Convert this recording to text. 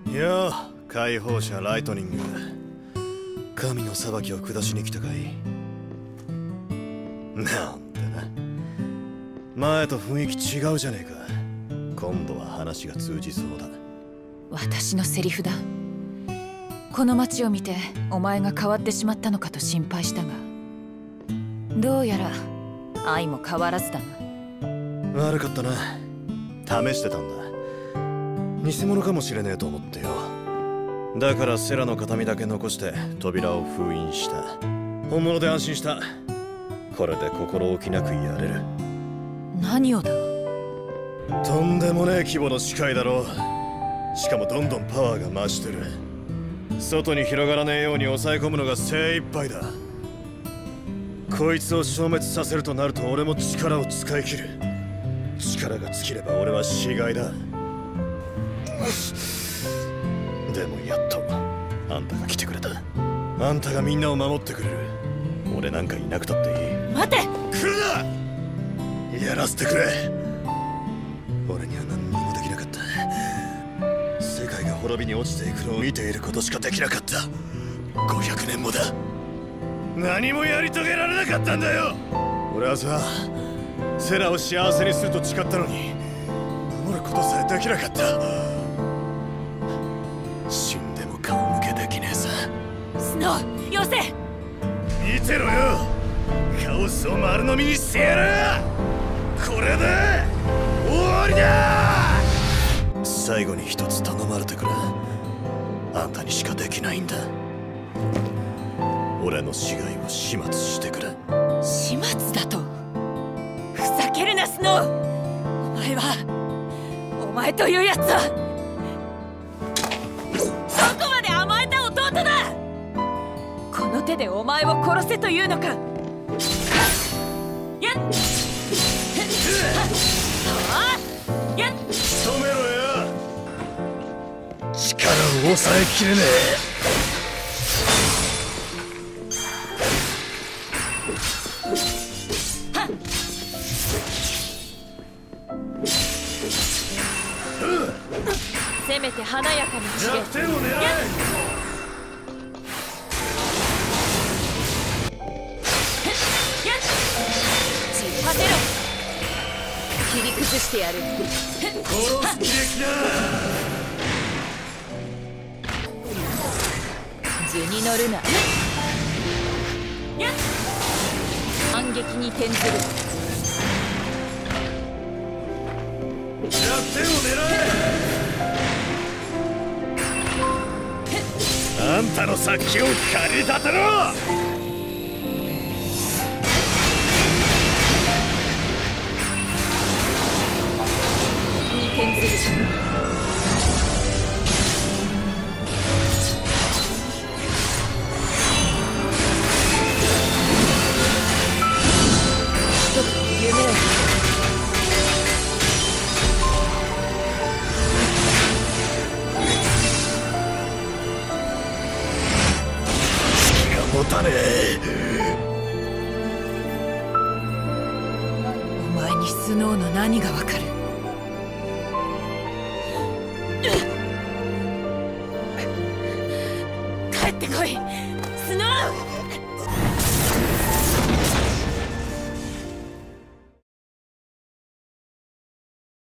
よう、解放者ライトニング。神の裁きを下しに来たかい？なんてな。前と雰囲気違うじゃねえか。今度は話が通じそうだ。 私のセリフだ。この街を見てお前が変わってしまったのかと心配したが、どうやら愛も変わらずだな。 悪かったな。試してたんだ。偽物かもしれねえと思ってよ。だからセラの形見だけ残して扉を封印した。本物で安心した。これで心置きなくやれる。 何をだ？ とんでもねえ規模の視界だろう。しかもどんどんパワーが増してる。外に広がらねえように抑え込むのが精一杯だ。こいつを消滅させるとなると俺も力を使い切る。力が尽きれば俺は死骸だ。でもやっとあんたが来てくれた。あんたがみんなを守ってくれる。俺なんかいなくたっていい。 待て！ 来るな！やらせてくれ。俺には何にもできなかった。世界が滅びに落ちていくのを見ていることしかできなかった。500年もだ。何もやり遂げられなかったんだよ。俺はさ、セラを幸せにすると誓ったのに守ることさえできなかった。死んでも顔向けできねえさ。 スノー、よせ！ 見てろよ。カオスを丸飲みにしてやる。これで終わりだ。最後に一つ頼まれてくれ。あんたにしかできないんだ。俺の死骸を始末してくれ。 始末だと？ふざけるな、スノー！お前というやつはどこまで甘えた弟だ！この手でお前を殺せというのか？やっ！やっ！ 止めろよ。力を抑えきれねえ。 せめて華やかに散れ。 弱点を狙え。 散らせろ。切り崩してやる。 殺す気できな。 図に乗るな。反撃に転ずる。 弱点を狙え。あんたの殺気を駆り立てろ。 に転ずる。一つの夢を見る。 持たねえ。 お前にスノーの何がわかる？